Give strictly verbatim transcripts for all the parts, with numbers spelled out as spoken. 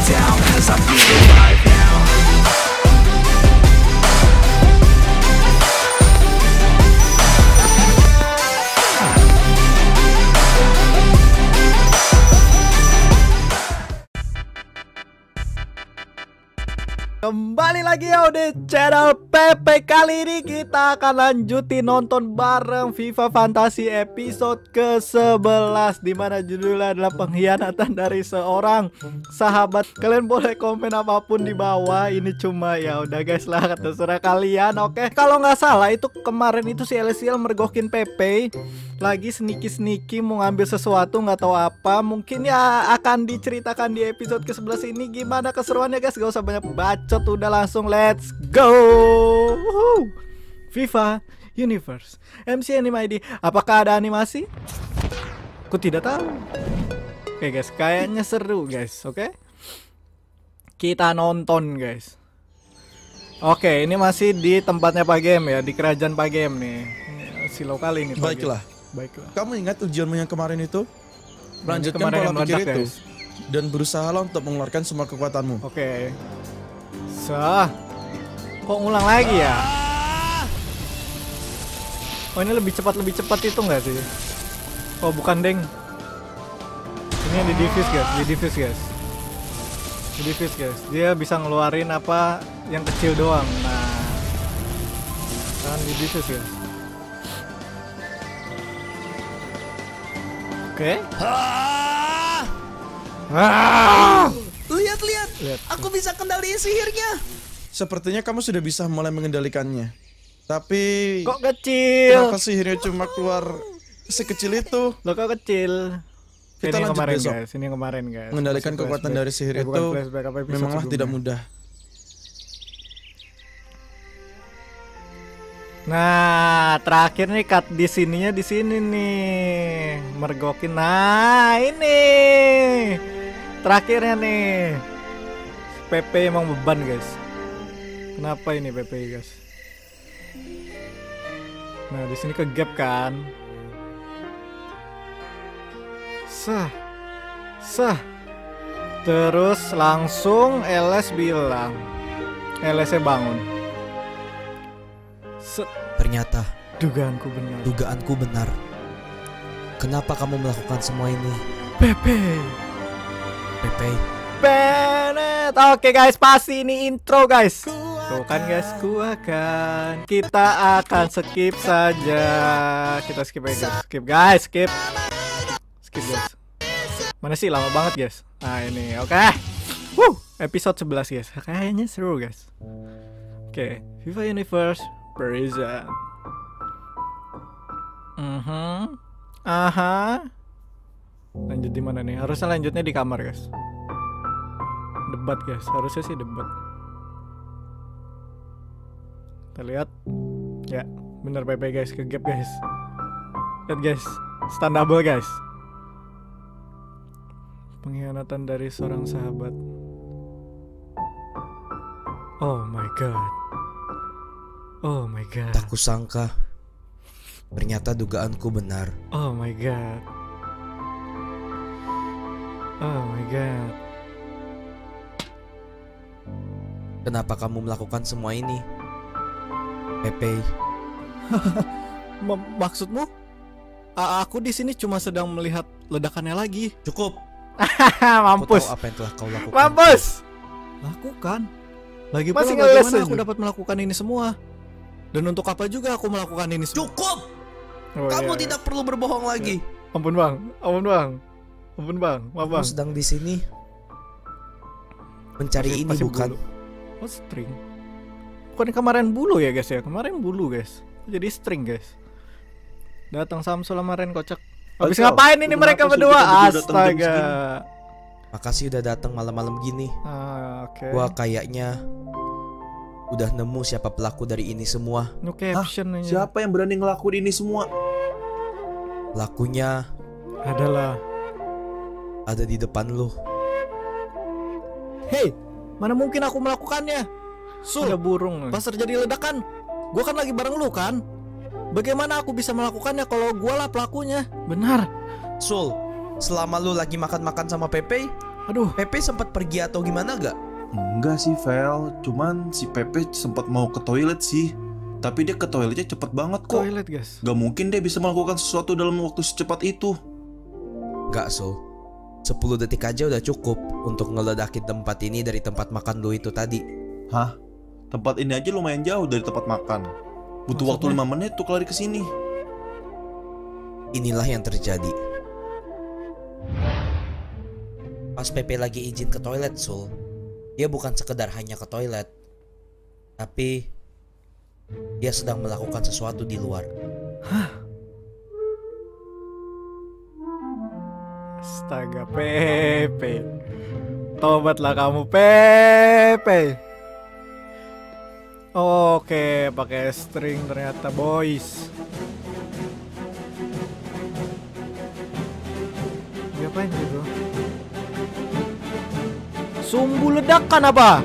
down as I feel alive now. Kembali lagi ya di channel P P. Kali ini kita akan lanjutin nonton bareng FIFA Fantasy episode ke sebelas, dimana judulnya adalah pengkhianatan dari seorang sahabat. Kalian boleh komen apapun di bawah. Ini cuma ya udah guys lah, terserah kalian. Oke, kalau nggak salah itu kemarin itu si Elesiel mergokin P P, lagi sneaky-sneaky mau ngambil sesuatu, nggak tahu apa. Mungkin ya akan diceritakan di episode ke sebelas ini. Gimana keseruannya guys? Gak usah banyak bacot, udah langsung let's go. Woohoo. FIFA Universe M C Anime I D. Apakah ada animasi? Aku tidak tahu. Oke guys, kayaknya seru guys. Oke, kita nonton guys. Oke, ini masih di tempatnya Pak Game ya, di kerajaan Pak Game nih. Silau kali ini Pak Baiklah. Game. Baiklah. Kamu ingat ujianmu yang kemarin itu? Lanjutkan kemarin pola yang pikir meledak, itu guys. dan berusahalah untuk mengeluarkan semua kekuatanmu. Oke. Sah. Kok ngulang lagi ya? Oh, ini lebih cepat lebih cepat itu enggak sih? Oh, bukan deng. Ini yang di diffuse guys, di diffuse guys. Di diffuse guys. Dia bisa ngeluarin apa yang kecil doang. Nah. Kan di diffuse guys. Oke. Ah! Lihat, lihat, Lihat. aku bisa kendaliin sihirnya. Sepertinya kamu sudah bisa mulai mengendalikannya. Tapi Kok kecil? kenapa sihirnya cuma keluar sekecil itu? Lo kok kecil? Kita ini yang lanjut kemarin besok. guys, ini yang kemarin guys. Mengendalikan Masih kekuatan flashback. dari sihir Eh, bukan itu flashback, apa episode memanglah tidak sebelumnya. mudah. Nah, terakhir nih cut di sininya di sini nih. Mergokin. Nah, ini. Terakhirnya nih. P P emang beban, guys. Kenapa ini P P, guys? Nah, di sini ke gap kan. Sah. Sah. Terus langsung L S bilang. L S-nya bangun. Set. Ternyata Dugaanku benar. dugaanku benar. Kenapa kamu melakukan semua ini, P P. Pepe? Bennett. Oke guys, pasti ini intro guys. Tuh kan guys, ku akan. Kita akan skip saja. Kita skip aja guys. Skip guys, skip. Skip guys. Mana sih, lama banget guys. Nah ini, oke. Wuh, episode sebelas guys. Kayaknya seru guys. Oke, FIFA Universe Prison. Mhm. Aha. Lanjut di mana nih? Harusnya lanjutnya di kamar guys. Debat guys, harusnya sih debat. Kita lihat. Ya, bener P P guys, ke gap guys. Lihat guys, stand double guys. Pengkhianatan dari seorang sahabat. Oh my god. Oh my god. Tak kusangka. Ternyata dugaanku benar. Oh my god. Oh my god. Kenapa kamu melakukan semua ini, Pepe? M- maksudmu? A- aku di sini cuma sedang melihat ledakannya lagi. Cukup. Hahaha, Aku mampus. tahu apa yang telah kau lakukan. Mampus. Lakukan. Lagi pula Masih ngeles bagaimana aja. aku dapat melakukan ini semua? Dan untuk apa juga aku melakukan ini semua? Cukup. Oh, Kamu iya. tidak perlu berbohong lagi. Ampun bang, ampun bang, ampun bang, maaf Kamu bang. sedang di sini mencari Masih- ini masih bukan? bulu. Oh string. Bukan kemarin bulu ya guys ya, kemarin bulu guys. Jadi string guys. Datang Samsul sama Ren kocak. Habis Ayo, ngapain ini udah mereka kenapa sih berdua? kita berdua datang jam Astaga. Makasih udah datang malam-malam gini. Ah, oke. Gua kayaknya udah nemu siapa pelaku dari ini semua. No caption aja. Siapa yang berani ngelakuin ini semua? Pelakunya Adalah. ada di depan lu. Hei, mana mungkin aku melakukannya? Ada Sul, burung. pas terjadi ledakan, gua kan lagi bareng lu kan? Bagaimana aku bisa melakukannya kalau gua lah pelakunya? Benar. Sul, selama lu lagi makan-makan sama Pepe, Aduh, Pepe sempat pergi atau gimana gak? Enggak sih, Vel. Cuman si Pepe sempat mau ke toilet sih. Tapi dia ke toiletnya cepet banget kok. toilet guys. Gak mungkin dia bisa melakukan sesuatu dalam waktu secepat itu. Gak, so sepuluh detik aja udah cukup untuk ngeledakin tempat ini dari tempat makan lu itu tadi. Hah? Tempat ini aja lumayan jauh dari tempat makan. Butuh waktu Maksudnya? lima menit tuh lari ke sini. Inilah yang terjadi. Pas Pepe lagi izin ke toilet, Sul, dia bukan sekedar hanya ke toilet, tapi dia sedang melakukan sesuatu di luar. Astaga, Pepe. Tobatlah kamu, Pepe. Oke, pakai string ternyata, boys. Diapain gitu? Sumbu ledakan apa?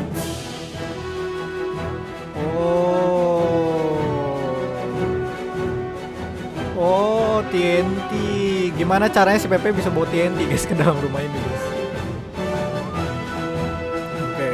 Oh. Oh, T N T. Gimana caranya si Pepe bisa bawa T N T guys ke dalam rumah ini, guys? Oke.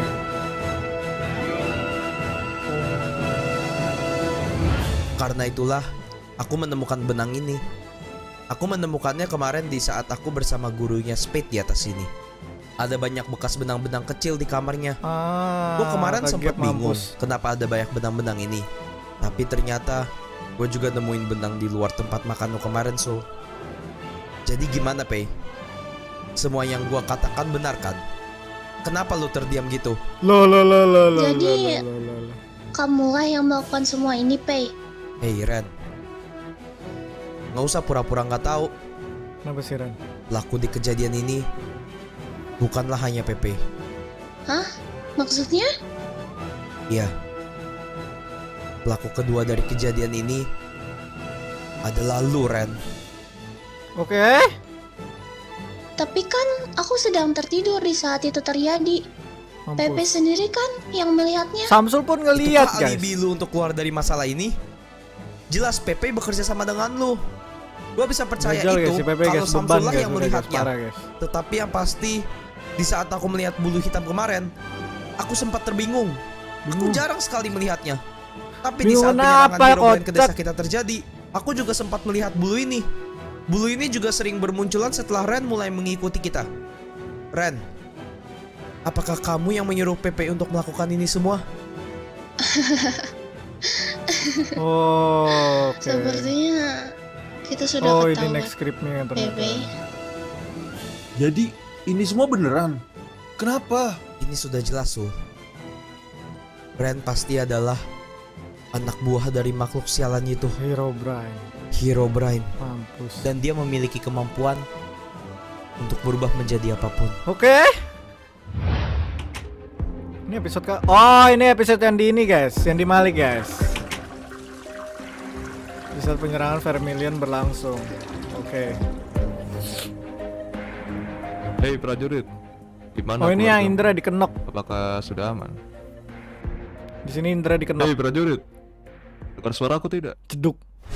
Karena itulah aku menemukan benang ini. Aku menemukannya kemarin di saat aku bersama gurunya Spade di atas sini. Ada banyak bekas benang-benang kecil di kamarnya. Ah, Gue kemarin kaget sempat bingung mampus. kenapa ada banyak benang-benang ini. Tapi ternyata gue juga nemuin benang di luar tempat makan lo kemarin, so. Jadi gimana, Pei? Semua yang gue katakan benar kan? Kenapa lu terdiam gitu? Lo lo lo lo lo. Jadi- lo, lo, lo, lo. Kamulah yang melakukan semua ini, Pei. Hei Ren, nggak usah pura-pura nggak tahu. Kenapa sih, Ran? Pelaku di kejadian ini bukanlah hanya Pepe. Hah? Maksudnya? Iya. Pelaku kedua dari kejadian ini adalah lu, Ren. Oke. Tapi kan aku sedang tertidur di saat itu terjadi. Pepe Mampus. sendiri kan yang melihatnya. Samsul pun ngeliat, Itukah guys. alibi lu untuk keluar dari masalah ini? Jelas Pepe bekerja sama dengan lu. Gua bisa percaya Gajal, guys, itu si Pepe, kalau guys, beban, Samsul lah guys, yang udah, guys, melihatnya. parah, guys. Tetapi yang pasti di saat aku melihat bulu hitam kemarin, aku sempat terbingung. Aku Bingung. jarang sekali melihatnya. Tapi di Bingung saat penyerangan kenapa, Herobrine ke desa kocak? kita terjadi, aku juga sempat melihat bulu ini. Bulu ini juga sering bermunculan setelah Ren mulai mengikuti kita. Ren, apakah kamu yang menyuruh Pepe untuk melakukan ini semua? Oh, oke. Sepertinya kita sudah Oh, ini ketahuan. next scriptnya ternyata. Pepe. Jadi ini semua beneran. Kenapa? Ini sudah jelas, Sul. Ren pasti adalah anak buah dari makhluk sialan itu, Herobrine. Herobrine. Mampus. Dan dia memiliki kemampuan untuk berubah menjadi apapun. Oke. Ini episode ke Oh, ini episode yang di ini, guys. Yang di Malik, guys. Di saat penyerangan Vermilion berlangsung. Oke. Hei prajurit, gimana? Oh, ini yang keluarga? Indra dikenok. Apakah sudah aman? Di sini Indra dikenok. Hei prajurit, dengar suara aku tidak? Ceduk.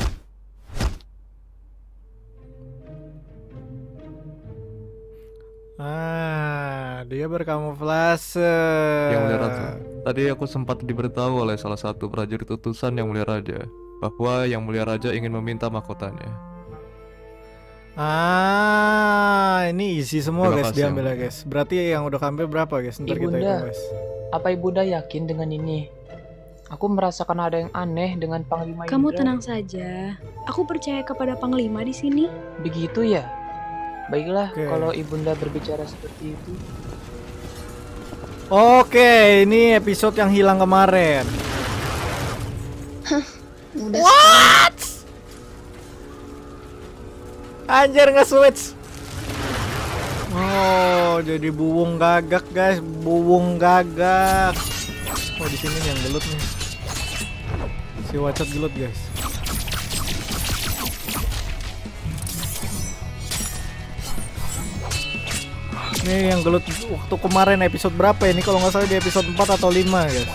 Ah, dia berkamuflase. Yang mulia raja, tadi aku sempat diberitahu oleh salah satu prajurit utusan yang mulia raja bahwa yang mulia raja ingin meminta mahkotanya. Ah, ini isi semua, Terima guys, kasih, diambil ya, Yang guys. Berarti yang udah kambil berapa, guys? Ntar kita Ibunda. hitung, guys. Apa Ibunda yakin dengan ini? Aku merasakan ada yang aneh dengan Panglima Kamu Indra. tenang saja. Aku percaya kepada Panglima di sini. Begitu ya? Baiklah, Oke. kalau Ibunda berbicara seperti itu. Oke, ini episode yang hilang kemarin. Udah What? Anjir, nge-switch. Oh, jadi buwung gagak, guys. Buwung gagak. Oh, di sini nih yang gelut nih. Si Wacot gelut, guys. Ini yang gelut waktu kemarin episode berapa ini? Kalau nggak salah di episode empat atau lima, guys.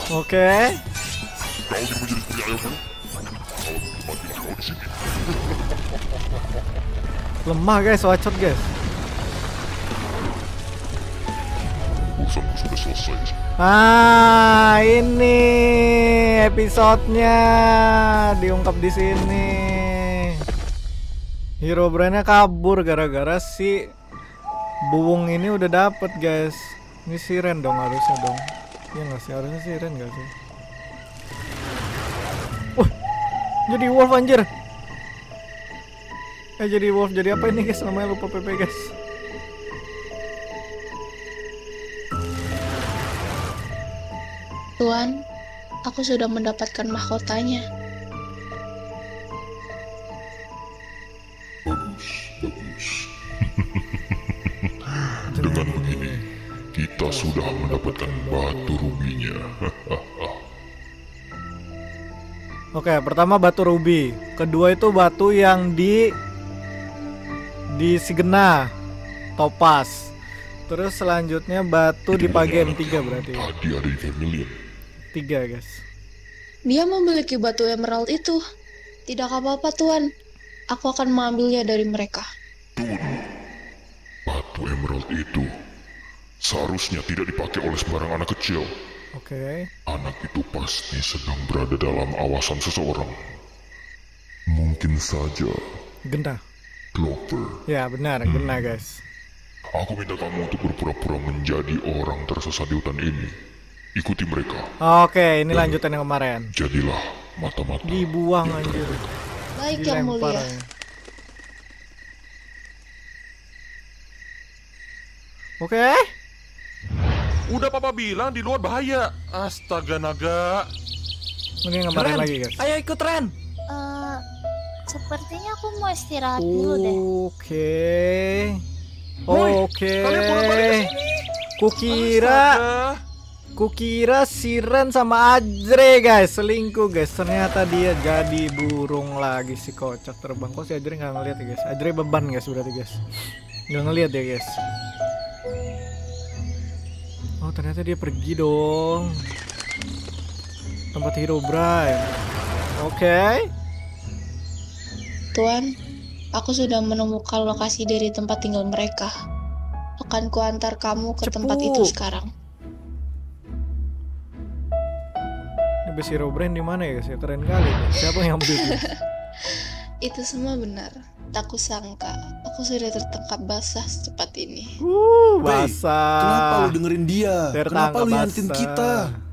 Oke. Kau ingin menjadi seperti ayahmu? Kalau begitu matilah kau di sini. Lemah guys, wacot guys. Urusanku sudah selesai. Ah, ini episodenya diungkap di sini. Herobrine-nya kabur gara-gara si Buwung ini udah dapet guys. Ini Siren dong harusnya dong. Iya nggak sih, harusnya Siren nggak sih? Wah, jadi wolf anjir. Eh jadi wolf, jadi apa ini guys? Namanya lupa P P guys. Tuan, aku sudah mendapatkan mahkotanya. Bagus, bagus. Dengan begini, kita sudah mendapatkan batu rubinya. Oke, pertama batu rubi. Kedua itu batu yang di di Sigena, Topaz. Terus selanjutnya batu di Pagem tiga berarti. Tadi ada di Vermilion. Tiga guys. Dia memiliki batu emerald itu. Tidak apa-apa Tuan, aku akan mengambilnya dari mereka. Tunggu dulu. Batu emerald itu seharusnya tidak dipakai oleh sembarang anak kecil. Oke. Anak itu pasti sedang berada dalam awasan seseorang. Mungkin saja Gena. Clover. Ya benar, Hmm. Gena guys. Aku minta kamu untuk berpura-pura menjadi orang tersesat di hutan ini. Ikuti mereka. Oke, ini Dan lanjutan yang kemarin. Jadilah mata-mata. Dibuang anjir. Baik yang Dilempar. mulia. Oke. Udah papa bilang di luar bahaya. Astaga naga. Ini yang kemarin lagi guys. Ayo ikut Ren. Eh, sepertinya aku mau istirahat dulu deh. Oke. Woi, Oke. kalian boleh balik ke sini. Kukira Kukira Siren sama Ajre guys selingkuh guys. Ternyata dia jadi burung lagi si kocak terbang. Kok si Ajre nggak ngeliat ya guys? Ajre beban guys berarti guys. Nggak ngeliat ya guys. Oh ternyata dia pergi dong. Tempat Herobrine. Oke. Tuan, aku sudah menemukan lokasi dari tempat tinggal mereka. Akan kuantar kamu ke Cepu. tempat itu sekarang. Ini base Herobrine di mana ya guys? Ya keren kali. Siapa yang ambil itu? Itu semua benar. Tak kusangka, aku sudah tertangkap basah secepat ini. Uh, Wey, basah. Kenapa lu dengerin dia? Tertangkap Kenapa lu nyantin basah. kita?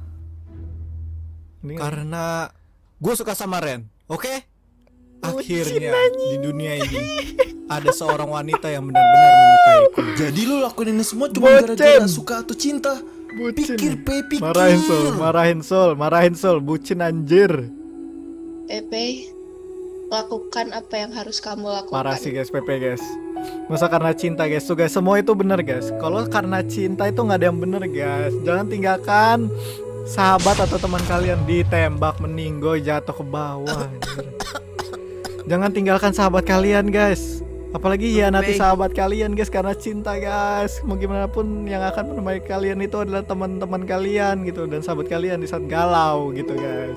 Ini Karena gue suka sama Ren, oke? Akhirnya di dunia ini ada seorang wanita yang benar-benar menyukaiku. Jadi lu lakuin ini semua cuma Bocem. gara-gara suka atau cinta? Bucin. Pikir, Pe, pikir. Marahin Sol, marahin Sol, marahin Sol, bucin anjir. Pepe, lakukan apa yang harus kamu lakukan. Parah sih guys, Pepe guys. Masa karena cinta guys, tuh guys, semua itu bener guys. Kalau karena cinta itu nggak ada yang bener guys. Jangan tinggalkan sahabat atau teman kalian ditembak, meninggoy, jatuh ke bawah. Anjir. Jangan tinggalkan sahabat kalian guys. Apalagi hianati sahabat kalian guys karena cinta guys. Mau gimana pun yang akan menemani kalian itu adalah teman-teman kalian gitu. Dan sahabat kalian di saat galau gitu guys.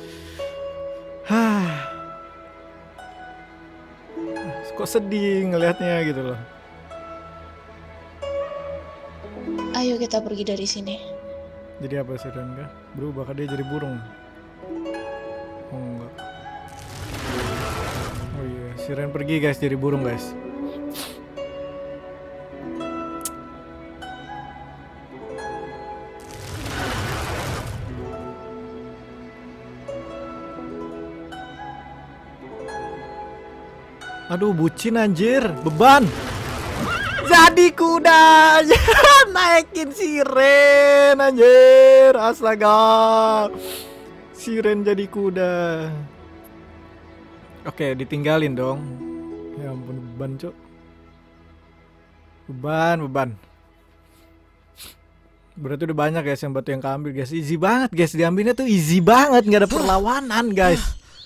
Hah. Kok sedih ngelihatnya gitu loh. Ayo kita pergi dari sini. Jadi apa sih Rangga? Berubah kan dia jadi burung? Oh enggak. Oh iya, Siren pergi guys jadi burung guys. Aduh bucin anjir, beban. Jadi kuda, naikin Siren anjir, astaga. Siren jadi kuda. Oke, ditinggalin dong. Ya ampun, beban cuk. Beban, beban. Berarti udah banyak guys yang batu yang keambil guys. Easy banget guys, diambilnya tuh easy banget, nggak ada perlawanan guys.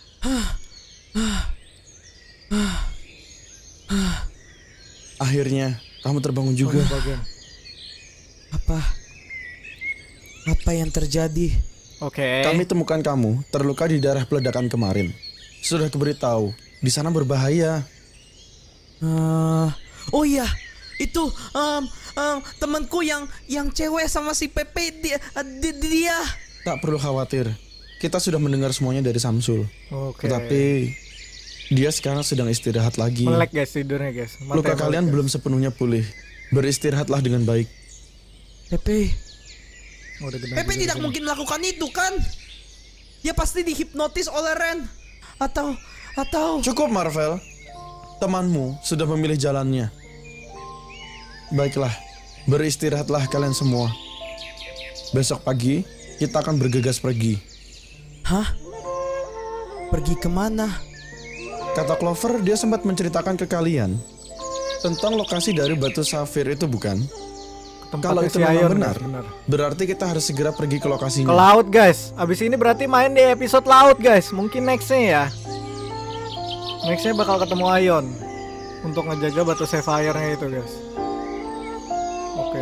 Akhirnya kamu terbangun juga. Apa? Apa yang terjadi? Oke. Kami temukan kamu terluka di daerah peledakan kemarin. Sudah kuberitahu, di sana berbahaya. Eh, oh iya, itu um, um, temanku yang yang cewek sama si Pepe dia, dia, dia. Tak perlu khawatir. Kita sudah mendengar semuanya dari Samsul. Oke. Tetapi dia sekarang sedang istirahat lagi. Melek guys tidurnya guys. Mata Luka melek, kalian guys. belum sepenuhnya pulih. Beristirahatlah dengan baik. Pepe, Oh, udah genah Pepe juga tidak di sini. mungkin melakukan itu kan? Dia pasti dihipnotis oleh Ren. Atau atau Cukup Marvel. Temanmu sudah memilih jalannya. Baiklah, beristirahatlah kalian semua. Besok pagi kita akan bergegas pergi. Hah? Pergi kemana? Kata Clover, dia sempat menceritakan ke kalian tentang lokasi dari batu safir itu, bukan? Tempatnya Kalau itu si memang Ion, benar, guys, benar. berarti kita harus segera pergi ke lokasinya. Ke laut guys. Abis ini berarti main di episode laut guys. Mungkin nextnya ya. Nextnya bakal ketemu Ion untuk ngejaga batu sapphire-nya itu guys. Oke.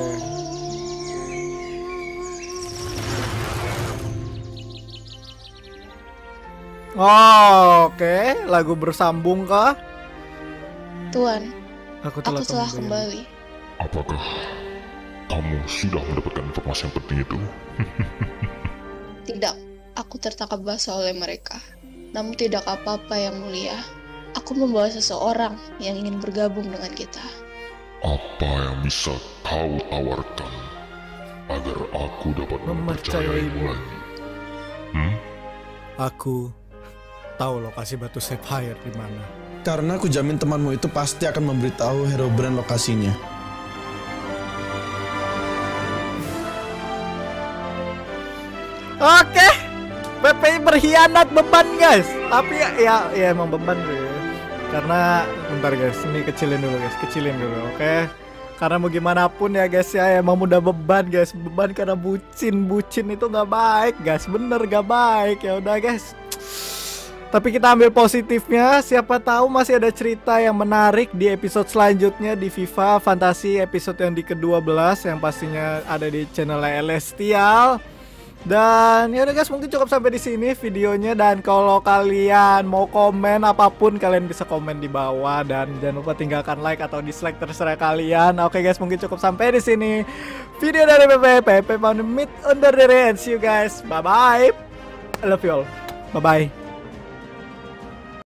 Oh, oke. Lagu bersambung kah? Tuan, Aku aku telah, telah kembali. kembali. Apakah kamu sudah mendapatkan informasi yang penting itu? Tidak, aku tertangkap basah oleh mereka. Namun tidak apa-apa yang mulia. Aku membawa seseorang yang ingin bergabung dengan kita. Apa yang bisa kau tawarkan agar aku dapat mempercayaimu lagi? Hmm? Aku tahu lokasi batu sapphire di mana. Karena aku jamin temanmu itu pasti akan memberitahu Herobrine lokasinya. Oke, Pepe berkhianat beban guys. Tapi ya, ya, ya emang beban sih. Karena bentar guys, ini kecilin dulu guys, kecilin dulu, oke. Karena mau gimana pun ya guys ya, emang udah beban guys, beban karena bucin, bucin itu nggak baik guys, bener gak baik ya udah guys. Tapi kita ambil positifnya, siapa tahu masih ada cerita yang menarik di episode selanjutnya di FIFA Fantasi episode yang di kedua belas yang pastinya ada di channel Celestial. Dan ya udah guys, mungkin cukup sampai di sini videonya, dan kalau kalian mau komen apapun kalian bisa komen di bawah, dan jangan lupa tinggalkan like atau dislike terserah kalian. Oke guys, mungkin cukup sampai di sini video dari Pepe. Pepe pamit undur diri and see you guys. Bye bye. I love you all. Bye bye.